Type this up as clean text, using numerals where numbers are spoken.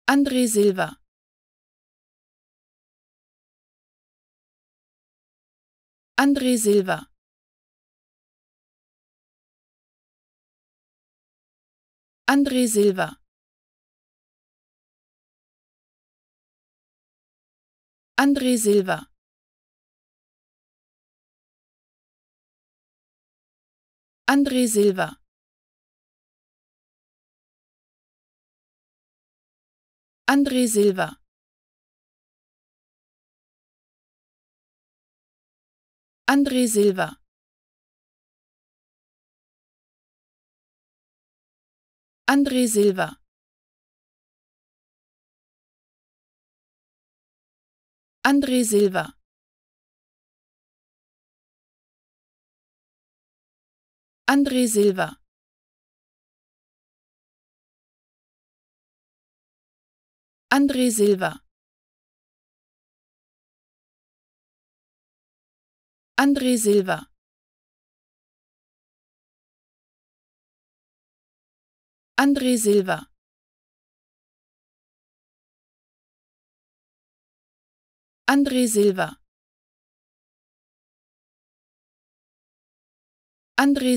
André Silva. André Silva. André Silva. André Silva. André Silva. André Silva. André Silva. André Silva. André Silva. André Silva. André Silva. André Silva. André Silva. André Silva. André